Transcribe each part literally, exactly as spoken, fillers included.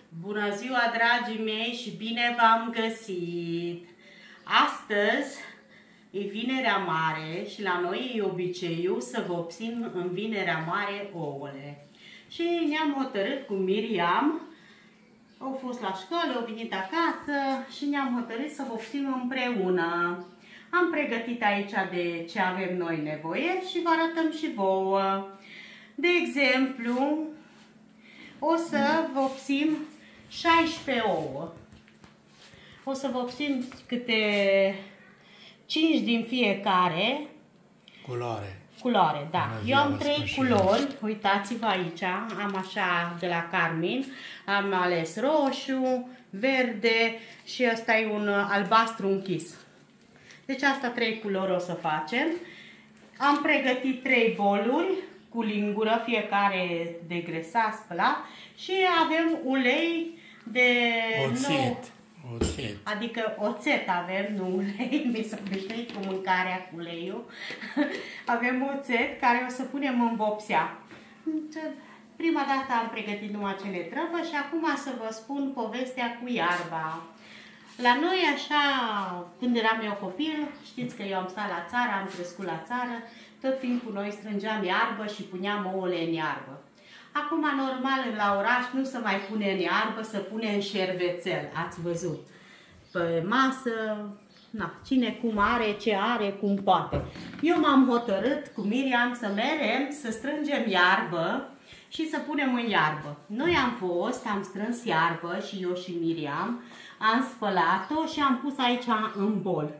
Bună ziua, dragii mei, și bine v-am găsit! Astăzi e Vinerea Mare și la noi e obiceiul să vopsim în Vinerea Mare ouăle. Și ne-am hotărât cu Miriam, au fost la școală, au venit acasă și ne-am hotărât să vopsim împreună. Am pregătit aici de ce avem noi nevoie și vă arătăm și vouă. De exemplu, o să vopsim șaisprezece ouă. O să vopsim câte cinci din fiecare. Culoare. Culoare, da. Eu am trei culori. Uitați-vă aici. Am așa de la Carmin. Am ales roșu, verde și ăsta e un albastru închis. Deci asta trei culori o să facem. Am pregătit trei boluri cu lingură, fiecare de gresat, spălat, și avem ulei de oțet. nou, oțet. adică oțet avem, nu ulei, mi s-a obișnuit cu mâncarea cu uleiul. Avem oțet care o să punem în vopsea. Prima dată am pregătit numai ce ne trebuie și acum să vă spun povestea cu iarba. La noi, așa, când eram eu copil, știți că eu am stat la țară, am crescut la țară, tot timpul noi strângeam iarbă și puneam ouăle în iarbă. Acum, normal, la oraș nu se mai pune în iarbă, se pune în șervețel, ați văzut. Pe masă, na, cine cum are, ce are, cum poate. Eu m-am hotărât cu Miriam să merem, să strângem iarbă și să punem în iarbă. Noi am fost, am strâns iarbă și eu și Miriam, am spălat-o și am pus aici în bol.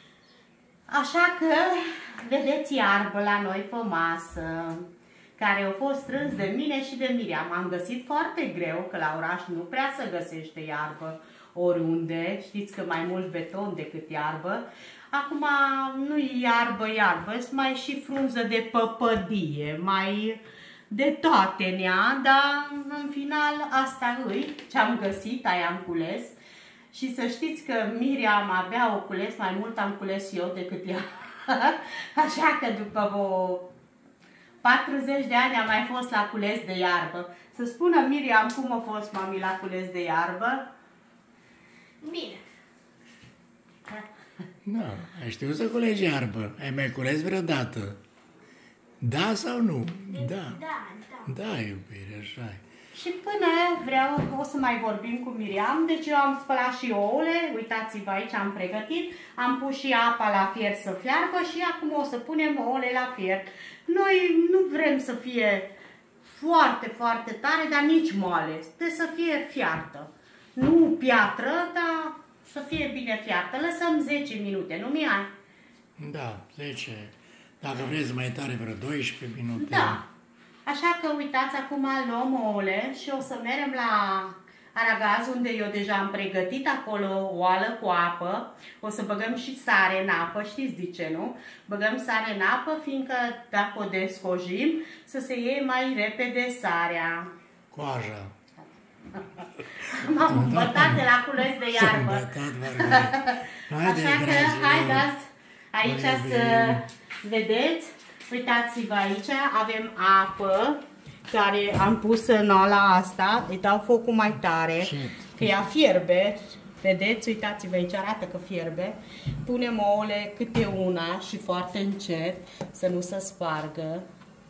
Așa că vedeți iarbă la noi pe masă, care au fost strâns de mine și de Miriam. Am găsit foarte greu, că la oraș nu prea se găsește iarbă oriunde. Știți că mai mult beton decât iarbă. Acum nu e iarbă, iarbă, sunt mai și frunză de păpădie, mai de toate nea, dar în final asta îi ce-am găsit, aia am cules. Și să știți că Miriam abia o cules, mai mult am cules eu decât ea. Așa că după vreo patruzeci de ani am mai fost la cules de iarbă. Să spună Miriam cum a fost mami la cules de iarbă? Bine. Da, ai știut să culegi iarbă. Ai mai cules vreodată? Da sau nu? Da. Da, da. Da, iubire, așa e. Și până vreau, o să mai vorbim cu Miriam, deci eu am spălat și ouăle, uitați-vă aici, am pregătit, am pus și apa la fiert să fiarbă și acum o să punem ouăle la fiert. Noi nu vrem să fie foarte, foarte tare, dar nici moale, trebuie să fie fiartă. Nu piatră, dar să fie bine fiartă. Lăsăm zece minute, nu Mihai? Da, zece. Dacă vreți mai tare, vreo doisprezece minute. Da. Așa că uitați, acum luăm ouăle și o să mergem la aragaz, unde eu deja am pregătit acolo o oală cu apă. O să băgăm și sare în apă, știți de ce, nu? Băgăm sare în apă, fiindcă dacă o descojim, să se iei mai repede sarea. Coaja. M-am învățat de la cules de iarbă. Așa că, haideți aici să vedeți. Uitați-vă aici, avem apă care am pus în oala asta, îi dau focul mai tare, că ea fierbe, vedeți, uitați-vă aici, arată că fierbe. Punem ouăle câte una și foarte încet, să nu se spargă.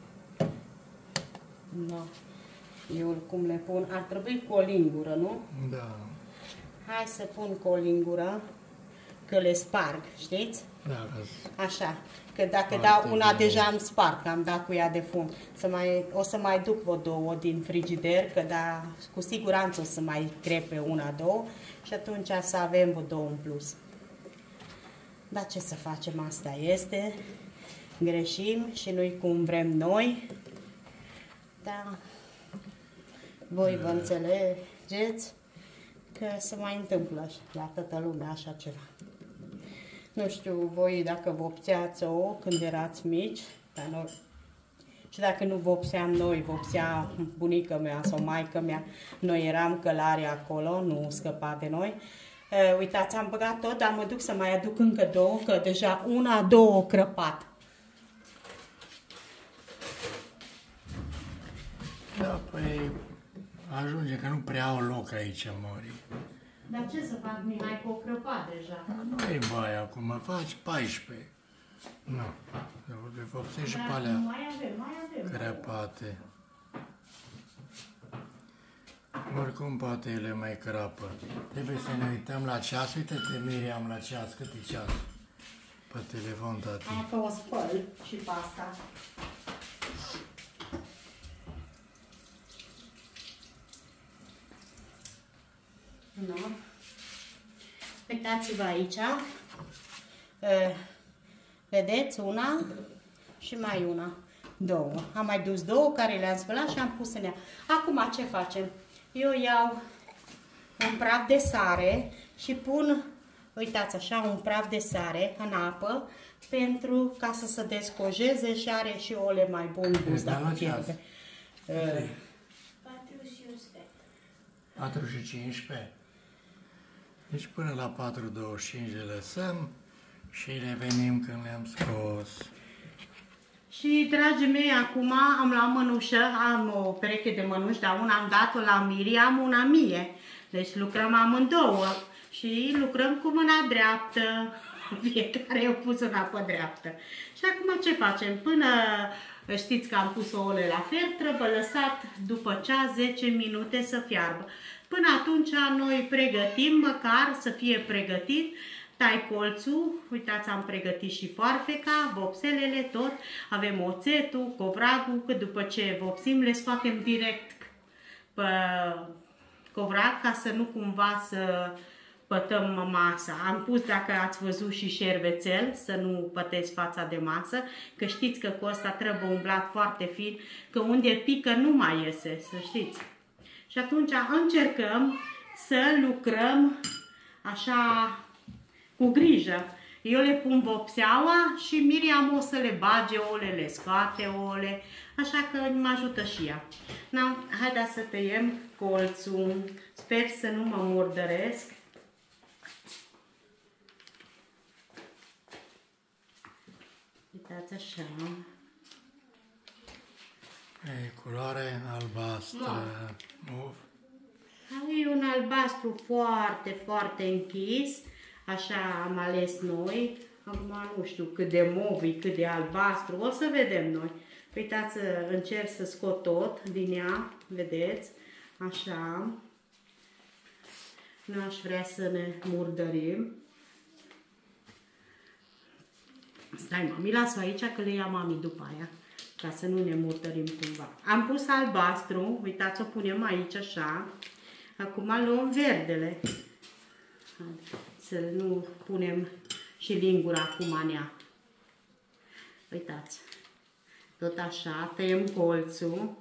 No. Eu cum le pun, ar trebui cu o lingură, nu? Da. Hai să pun cu o lingură, că le sparg, știți? Da. Așa. Că dacă dau una, deja am spart, că am dat cu ea de fum. Să mai, o să mai duc vreo două din frigider, că da, cu siguranță o să mai crepe una, două. Și atunci să avem vreo două în plus. Dar ce să facem, asta este. Greșim și nu-i cum vrem noi. Da. Voi vă înțelegeți că se mai întâmplă la toată lumea așa ceva. Nu știu voi dacă vopseați ouă când erați mici, dar noi, și dacă nu vopseam noi, vopsea bunica mea sau maica mea, noi eram călare acolo, nu scăpa de noi. E, uitați, am băgat tot, dar mă duc să mai aduc încă două, că deja una, două crăpat. Da, păi Ajunge că nu prea au loc aici, mori. Dar ce să fac, Mihai, că o crăpat deja. Nu e baia acum, faci paisprezece. Nu. De vopsești și Dar pe alea mai avem, mai avem. crăpate. Oricum poate ele mai crapă. Trebuie să ne uităm la ceas. Uite-te, Miriam, la ceas. Cât e ceas? Pe telefon, tati. Că o spăl și pe asta. Nu. Uitați-vă aici. Vedeți? Una și mai una. Două. Am mai dus două care le-am spălat și am pus în ea. Acum ce facem? Eu iau un praf de sare și pun, uitați așa, un praf de sare în apă pentru ca să se descojeze și are și ole mai bun gust. Dacă pierde. patru și cincisprezece. Deci până la patru douăzeci și cinci le lăsăm și revenim când le-am scos. Și, dragii mei, acum am la mănușă, am o pereche de mănuși, dar una am dat-o la Miriam, una mie. Deci lucrăm amândouă și lucrăm cu mâna dreaptă. Fiecare a pus una pe dreaptă. Și acum ce facem? Până știți că am pus ouăle la fier, trebuie lăsat după cea zece minute să fiarbă. Până atunci noi pregătim, măcar să fie pregătit, tai colțul, uitați, am pregătit și foarfeca, vopselele, tot, avem oțetul, covragul, că după ce vopsim le scoatem direct pe covrag ca să nu cumva să pătăm masa. Am pus, dacă ați văzut, și șervețel, să nu pătesc fața de masă, că știți că cu ăsta trebuie umblat foarte fin, că unde pică nu mai iese, să știți. Și atunci încercăm să lucrăm așa cu grijă. Eu le pun vopseaua și Miriam o să le bage ouăle, le scoate ouăle, așa că mă ajută și ea. Na, haideți să tăiem colțul. Sper să nu mă murdăresc. Uitați așa. E culoare albastră. Uf. E un albastru foarte, foarte închis. Așa am ales noi. Acum nu știu cât de movi, cât de albastru. O să vedem noi. Uitați, încerc să scot tot din ea. Vedeți? Așa. Nu aș vrea să ne murdărim. Stai, mami, las-o aici că le ia mami după aia. Ca să nu ne murdărim cumva. Am pus albastru. Uitați, o punem aici așa. Acum luăm verdele. Să nu punem și lingura acum în ea. Uitați. Tot așa, tăiem colțul.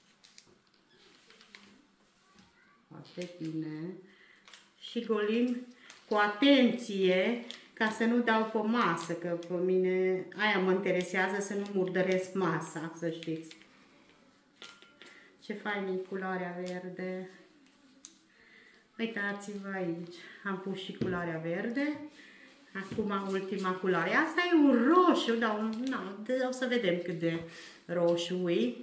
Foarte bine. Și golim cu atenție ca să nu dau pe masă, că pe mine aia mă interesează, să nu murdăresc masa, să știți. Ce fain e culoarea verde. Uitați-vă aici, am pus și culoarea verde. Acum ultima culoare. Asta e un roșu, dar un, na, o să vedem cât de roșu e.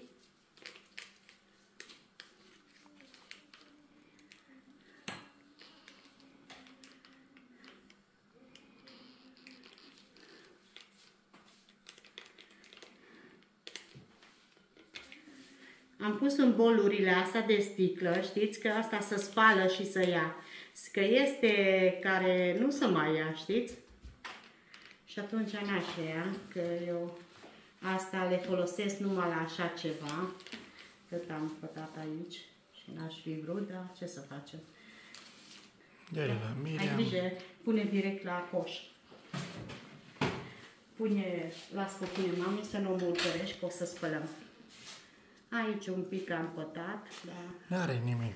Am pus în bolurile astea de sticlă, știți că asta se spală și se ia. Că este care nu se mai ia, știți? Și atunci n-aș ia, că eu asta le folosesc numai la așa ceva. Cât am pătat aici și n-aș fi vrut, dar ce să facem? De la Miriam. Ai grijă, pune direct la coș. Pune, las că pune mami să nu o murdărești, că o să spălăm. Aici un pic am pătat, da. N-are nimic.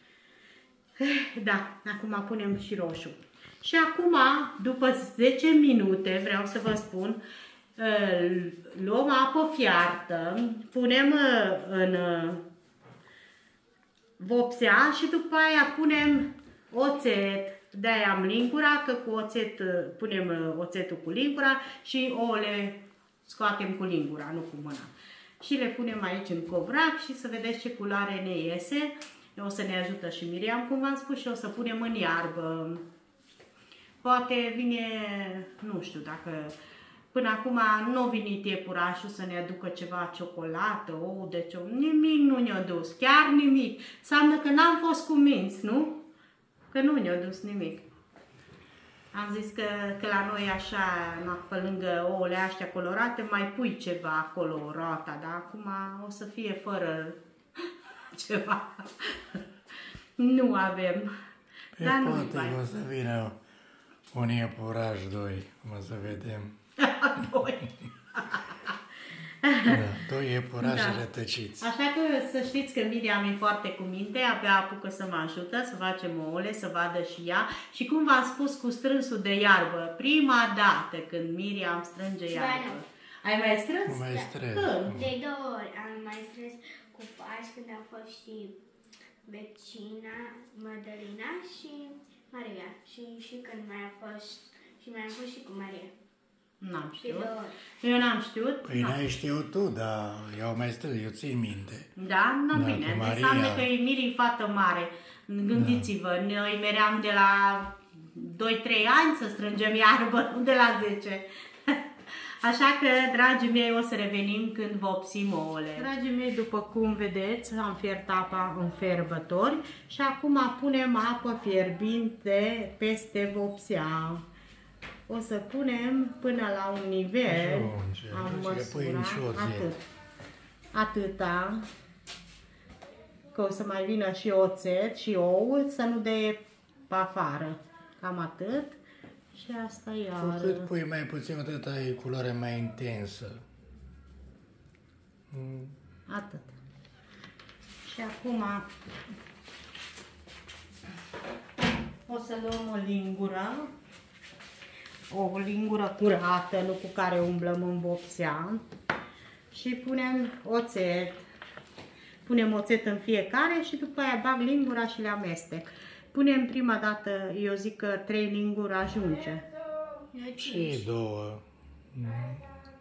Da, acum punem și roșu. Și acum, după zece minute, vreau să vă spun, luăm apă fiartă, punem în vopsea și după aia punem oțet. De-aia am lingura, că cu oțet punem oțetul cu lingura și ouăle scoatem cu lingura, nu cu mâna. Și le punem aici în covrag și să vedeți ce culoare ne iese. O să ne ajută și Miriam, cum v-am spus, și o să punem în iarbă. Poate vine, nu știu dacă... Până acum nu a venit iepurașul să ne aducă ceva ciocolată, ou de ciocolată. Nimic nu ne-a dus, chiar nimic. Înseamnă că n-am fost cuminți, nu? Că nu ne-a dus nimic. Am zis că, că la noi așa, pe lângă ouăle astea colorate, mai pui ceva acolo, roata, dar acum o să fie fără ceva. Nu avem. Pe Dar poate nu mai. o să vină un iepuraș, doi, o să vedem. Doi. Da, doi iepurași Da. rătăciți. Așa că să știți că Miriam e foarte cu minte, abia apucă să mă ajută să facem ouăle, să vadă și ea. Și cum v-am spus cu strânsul de iarbă, prima dată când Miriam strânge iarbă. nu. Ai mai strâns? Mai strâng. Când? De două ori am mai strâns cu Paști când a fost și vecina, Mădălina și Maria. Și, și când mai a fost, și mai a fost și cu Maria. N-am De știut. două ori. Eu n-am știut. Păi n-ai știut tu, dar eu mai strâng, eu țin minte. Da? Nu Da, bine. cu Maria. Înseamnă că e Miri fată mare. Gândiți-vă, noi meream de la doi trei ani să strângem iarbă, nu de la zece. Așa că, dragii mei, o să revenim când vopsim ouăle. Dragii mei, după cum vedeți, am fiert apa în fierbători și acum punem apă fierbinte peste vopsea. O să punem până la un nivel, Ajunge, am ajunge, că pui și măsurat, oțet. atât. Atâta, că o să mai vină și oțet și ou, să nu dea pe afară. Cam atât. Și asta Cu iar. cât pui mai puțin, atât ai culoare mai intensă. Mm. Atât. Și acum o să luăm o lingură, o lingură curată, nu cu care umblăm în vopsea, și punem oțet. Punem oțet în fiecare și după aia bag lingura și le amestec. Punem prima dată, eu zic că trei linguri ajunge. Eu Și cinci. două. Mm.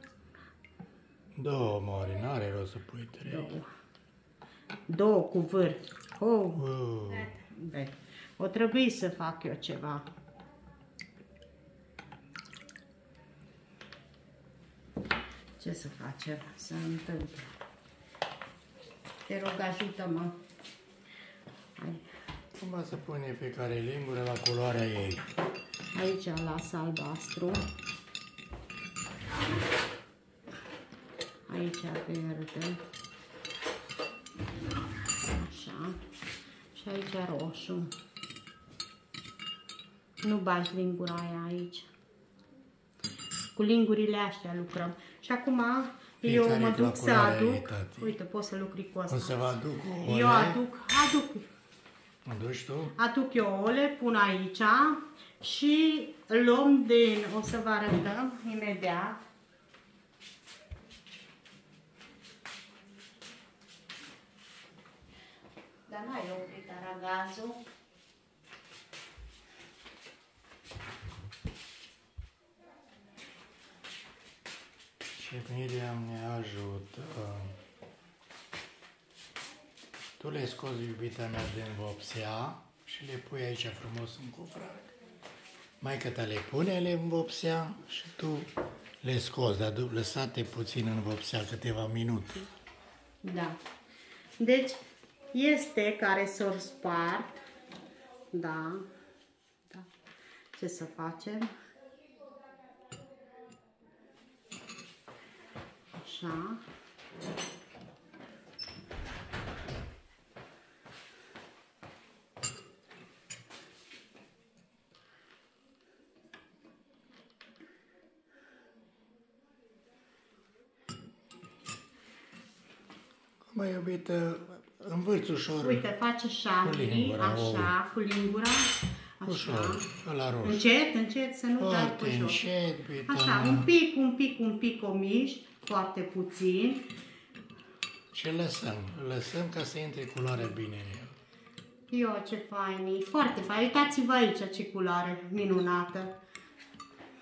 Două mari, n-are rost să pui trei. Două. Două cu vârf. Oh, Uh. bine. O trebuie să fac eu ceva. Ce să facem? Să întâmple. Te rog, ajută-mă. Hai. Acum să pune fiecare lingură la culoarea ei. Aici las albastru. Aici verde. Așa. Și aici roșu. Nu bagi lingura aia aici. Cu lingurile astea lucrăm. Și acum eu Fiecare mă cu la duc să culoarea ei, aduc. tati. Uite, pot să lucri cu asta. O să vă aduc ouăle. Eu aduc, aduc, Mă duci tu? aduc eu ouăle, pun aici și luăm din, o să vă arătăm imediat. Dar n-ai oprit aragazul. Și Miriam ne ajută. Tu le scoți, iubita mea, din vopsea și le pui aici frumos în cufrac. Maica ta le pune ele în vopsea și tu le scoți, dar du- lăsate puțin în vopsea câteva minute. Da. Deci, este care s-or spart. Da. Da. Ce să facem? Așa. Mai iubită, învârți ușor, Uite, face șapii, Cu lingura, așa, cu lingura, ușor, așa. la roșu. Încet, încet, să nu dai Foarte pe jos. încet, iubita Așa, mea. un pic, un pic, un pic o miști, foarte puțin. Și lăsăm, lăsăm ca să intre culoarea bine în el. Eu, ce fain e, foarte fain. Uitați-vă aici ce culoare minunată.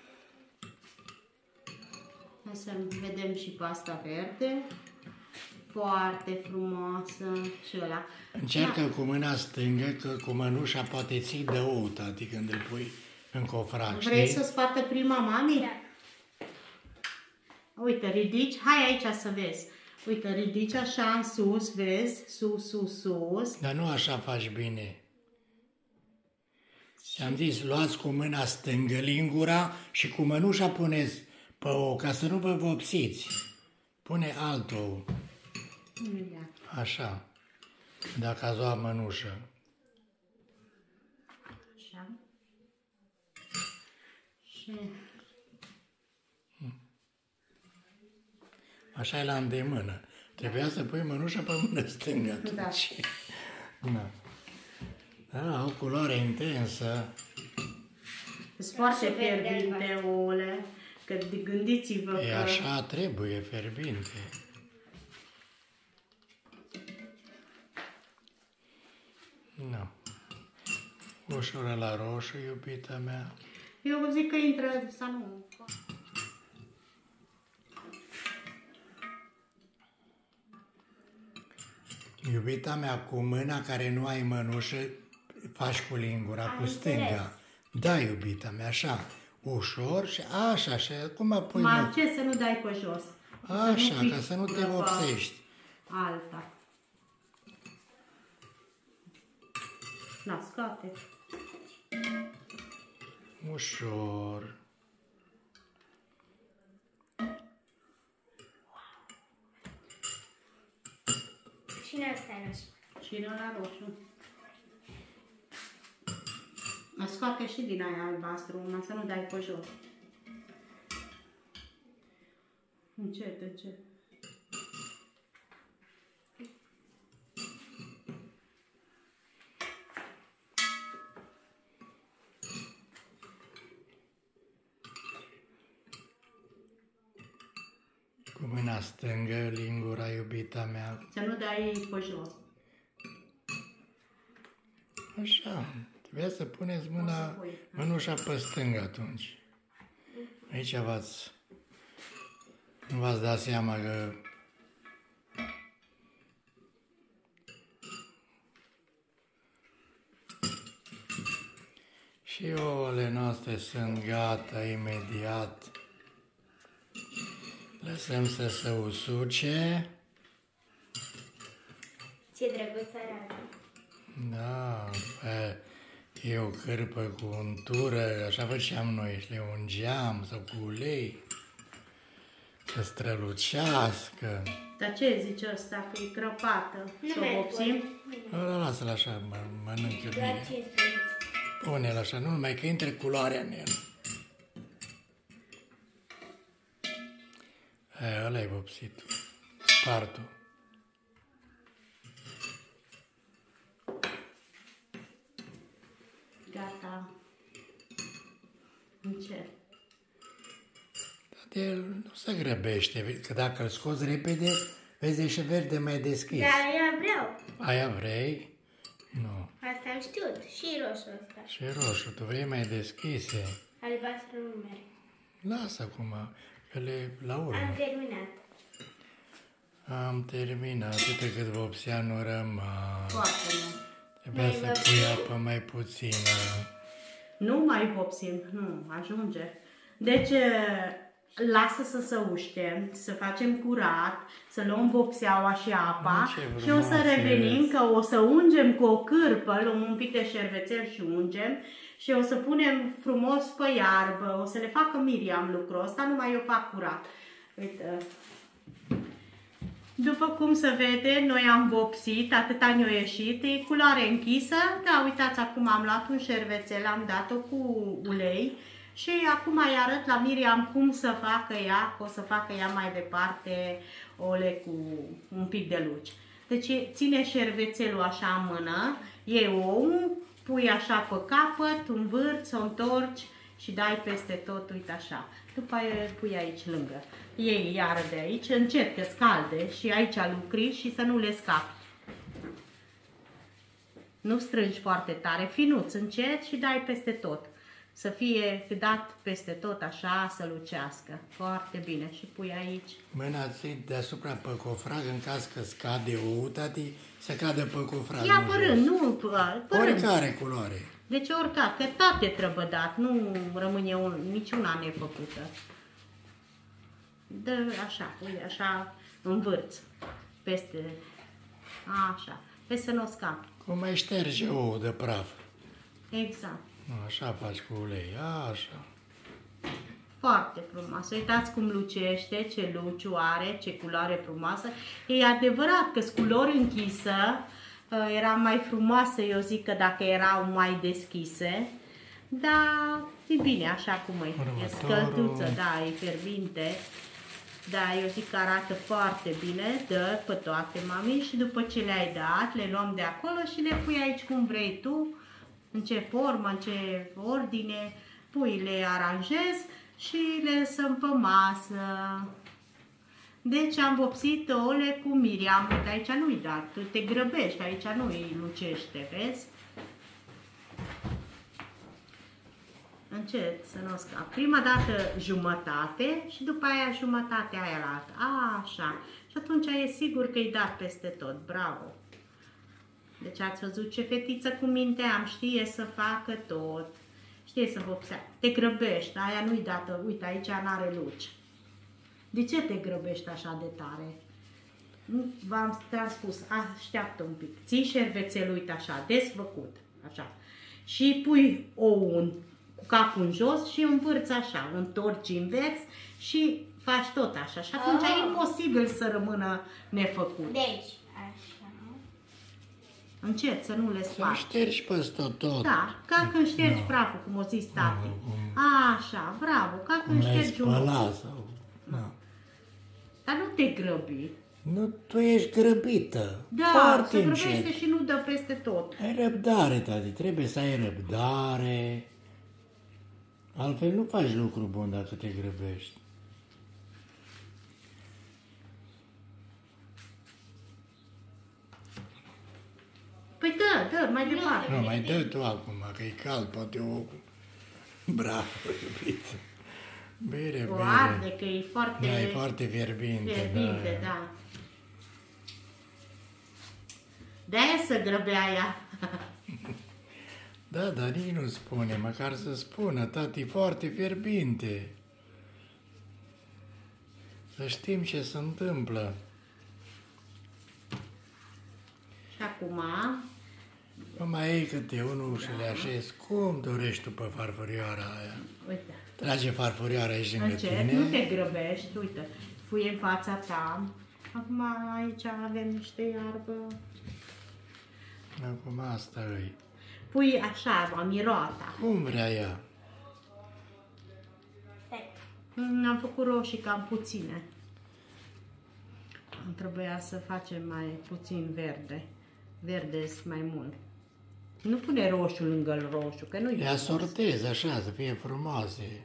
Hai să vedem și pe asta verde. Foarte frumoasă și ăla. Încearcă da. Cu mâna stângă, că cu mănușa poate ții de ou, tati, când îl pui în cofrac, știi? Vrei să spartă prima, mami? Da. Uite, ridici, hai aici să vezi. Uite, ridici așa în sus, vezi? Sus, sus, sus. Dar nu așa faci bine. Ți-am zis, luați cu mâna stângă lingura și cu mănușa puneți pe ou, ca să nu vă vopsiți. Pune alt ou. Așa. Dacă ați luat mănușă. Așa. Și... Așa e la îndemână. Trebuia să pui mănușa pe mână stângă atunci. Da. Da, au culoare intensă. Sunt foarte fierbinte ouăle, că gândiți-vă E că... așa trebuie, fierbinte. Nu. Ușură la roșu, iubita mea. Eu zic că intră, să nu... Iubita mea, cu mâna care nu ai mănușă, faci cu lingura, Am cu stânga. înțeles. Da, iubita mea, așa. Ușor și așa, și acum apoi... Mai ce să nu dai pe jos? Așa, să ca să nu te vopsești. Alta. Na, scate. Ușor. Cine ăsta e roșu? Cine la roșu? Scoate și din aia albastru, numai să nu dai pe jos. Încet, încet. Cu mâna stângă, lingura, iubita mea. Să nu dai pe jos. Așa. Trebuia să puneți mâna, mânușa pe stângă atunci. Aici v-ați... Nu v-ați dat seama că... Și ouăle noastre sunt gata imediat. Lăsăm să se usuce. Ce drăguț arată. Da, pe, e o cârpă cu untură, așa făceam noi, și le ungeam sau cu ulei, să strălucească. Dar ce zice ăsta? Că e crăpată. Să o vopsim? Ăla lasă-l așa, mă, mănâncă Doar bine. cincisprezece. Pune-l așa, nu numai că intre culoarea în el. Aia, ăla-i vopsit. Spartul. Gata. Încet. Dar el nu se grăbește, că dacă îl scoți repede, vezi și verde mai deschis. Dar eu vreau. Aia vrei? Nu. Asta am știut. Și roșu ăsta. Și roșu, tu vrei mai deschise. Albastru nu merg. Lasă acum, că le la urmă. Am terminat. Am terminat, uite cât vopsea nu rămas. Foarte mult. Trebuia Mai să vopsi. pui apă mai puțină. Nu mai vopsim, nu, ajunge. Deci, lasă să se uște, să facem curat, să luăm vopseaua și apa Ce și o să frumos revenim, ești. că o să ungem cu o cârpă, luăm un pic de șervețel și ungem și o să punem frumos pe iarbă, o să le facă Miriam lucrul ăsta, numai eu fac curat. Uite. După cum se vede, noi am vopsit, atâta ne-a ieșit, e culoare închisă. Da, uitați, acum am luat un șervețel, am dat-o cu ulei și acum îi arăt la Miriam cum să facă ea, că o să facă ea mai departe ole cu un pic de luci. Deci ține șervețelul așa în mână, iei ou, pui așa pe capăt, învârți, o întorci și dai peste tot, uite așa. După aia îl pui aici lângă. Iei iară de aici, încet că scalde și aici lucri și să nu le scapi. Nu strângi foarte tare, finuț, încet și dai peste tot. să fie dat peste tot așa, să lucească. Foarte bine. Și pui aici. Mâna ții deasupra pe cofraj, în caz că scade ou, tati, să cadă pe cofraj. Ia părând, nu părând. Oricare culoare. Deci oricare, că toate trebuie dat, nu rămâne un, niciuna nefăcută. Dă așa, uite, așa, învârți peste, așa, pe să nu o scapi. Cum mai șterge ou de praf. Exact. Așa faci cu ulei, așa. Foarte frumos. Uitați cum lucește, ce luciu are, ce culoare frumoasă. E adevărat că cu culori închisă era mai frumoasă, eu zic, că dacă erau mai deschise. Dar e bine așa cum e. E scălduță, da, e fierbinte. Da, eu zic că arată foarte bine. Dă pe toate, mami, și după ce le-ai dat, le luăm de acolo și le pui aici cum vrei tu, în ce formă, în ce ordine, pui, le aranjezi și le lăsăm pe masă. Deci am vopsit ouăle cu Miriam. Uite, aici nu-i dat, tu te grăbești, aici nu-i lucește, vezi? Încet să nu scap. Prima dată jumătate și după aia jumătatea aia la altă. Așa. Și atunci e sigur că-i dat peste tot. Bravo! Deci ați văzut ce fetiță cu minte am, știe să facă tot. Știe să vopsea. Te grăbești, aia nu-i dată. Uite, aici n-are luci. De ce te grăbești așa de tare? V-am spus, așteaptă un pic. Ții șervețelul, uite așa, desfăcut. Așa. Și pui oul cu capul în jos și învârți așa, întorci invers și faci tot așa. Și atunci oh. e imposibil să rămână nefăcut. Deci, așa. Încet, să nu le spargi. Să ștergi peste tot. Da, ca când ștergi no. praful, cum o zis tati. No, no. Așa, bravo, ca când ștergi un ochi. Sau... No. Dar nu te grăbi. Nu, tu ești grăbită. Da, foarte se grăbește încet. Și nu dă peste tot. Ai răbdare, tati, trebuie să ai răbdare. Altfel nu faci lucru bun dacă te grăbești. Păi dă, dă, mai departe. Nu, mai dă tu acum, că e cald, poate o... Bravo, iubită. Bine, o bine. arde, că e foarte... Da, e foarte fierbinte. Fierbinte, da. da. De-aia să grăbea ea. Da, dar nici nu spune, măcar să spună, tati, foarte fierbinte. Să știm ce se întâmplă. Și acum... Nu mai e câte unul și le așezi. Cum dorești tu pe farfurioara aia? Uite. Trage farfurioara aici lângă Încet, tine. nu te grăbești, uite. Pui în fața ta. Acum aici avem niște iarbă. Acum asta îi. Pui așa, miroata. Cum vrea ea? Am făcut roșii cam puține. Trebuia să facem mai puțin verde. Verde mai mult. Nu pune roșu lângă roșu, că nu-i Le asortezi așa, să fie frumoase.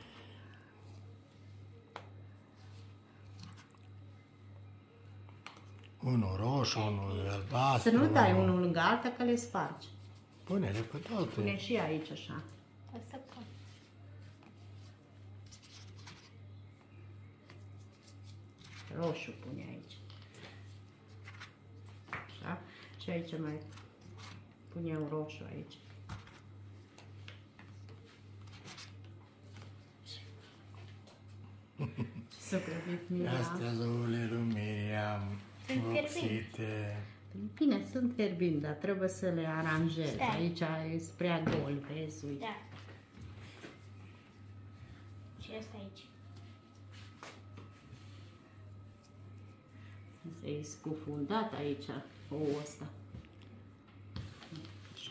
Unul roșu, unul albastru. Să nu dai unul lângă alta, că le spargi. Pune-le pe toate. Pune și aici așa. O să pun. Roșu pune aici. Așa. Și aici mai pun eu roșu aici. Să grăbit Miriam. Astea zouăle lui Miriam. Vopsite. Bine, sunt fierbinte, dar trebuie să le aranjez. Stai. Aici e prea gol, vezi, uite. Da. Și asta aici. E scufundat aici, ouă ăsta. Așa.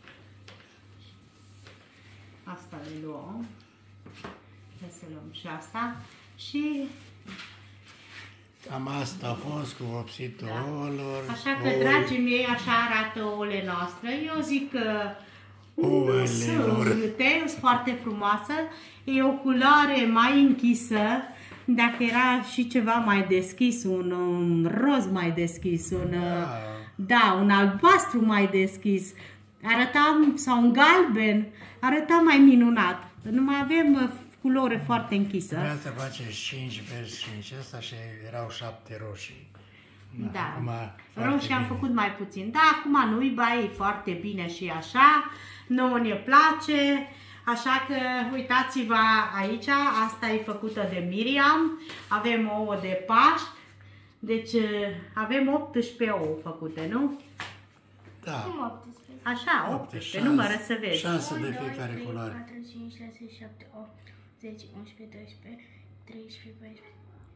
Asta le luăm. Hai să luăm și asta. Și... Cam asta a fost cu vopsitul Da. ouălor. Așa că, dragii mei, așa arată ouăle noastre. Eu zic că Ouăle sunt lor. urâte, sunt foarte frumoasă. E o culoare mai închisă. Dacă era și ceva mai deschis, un um, roz mai deschis, un, Da. da, un albastru mai deschis, arăta, sau un galben, arăta mai minunat. Numai avem uh, culoare foarte închisă. Vreau să face cinci verzi cinci ăsta și erau șapte roșii. Da, Acum, roșii am bine. făcut mai puțin. Da, acum nu-i bai, e foarte bine și așa. Nouă ne place. Așa că uitați-vă aici, asta e făcută de Miriam. Avem ouă de Paști. Deci avem optsprezece ouă făcute, nu? Da, Cum optsprezece? Așa, optsprezece, optsprezece, numără să vezi. șase de unu, doi, fiecare trei, culoare. patru, cinci, șase, șapte, opt, zece, unsprezece, doisprezece, treisprezece, paisprezece.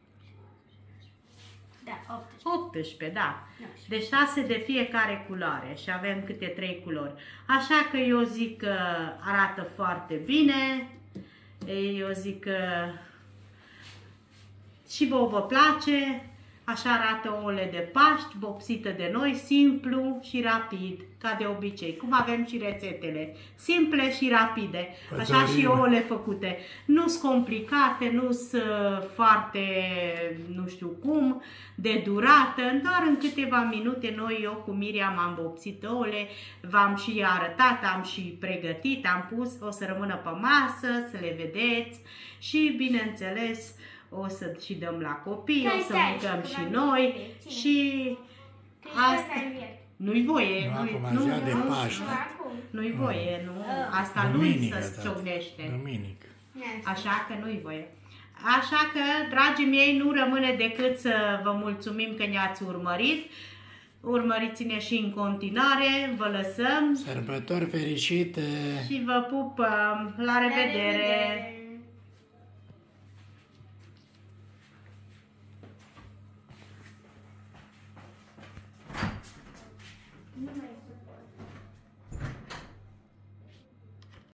Da, optsprezece. optsprezece, da. nouăsprezece. Deci șase de fiecare culoare și avem câte trei culori. Așa că eu zic că arată foarte bine. Eu zic că și vouă vă place. Așa arată ouăle de Paști, vopsită de noi, simplu și rapid, ca de obicei. Cum avem și rețetele, simple și rapide. Așa și ouăle făcute. Nu sunt complicate, nu sunt foarte, nu știu cum, de durată. Doar în câteva minute noi, eu cu Miriam am vopsit ouăle, v-am și arătat, am și pregătit, am pus, o să rămână pe masă, să le vedeți și bineînțeles o să și dăm la copii, Stai, o să stai, mâncăm că și mai noi bine, și asta nu-i voie, Nu, nu-i acum, nu, ziua de nu, Paște. nu-i voie, nu, asta Duminică, nu-i să tati. ciocnește, Duminică. așa că nu-i voie. Așa că, dragii mei, nu rămâne decât să vă mulțumim că ne-ați urmărit. Urmăriți-ne și în continuare, vă lăsăm Sărbători fericite! și vă pupăm. La revedere! revedere!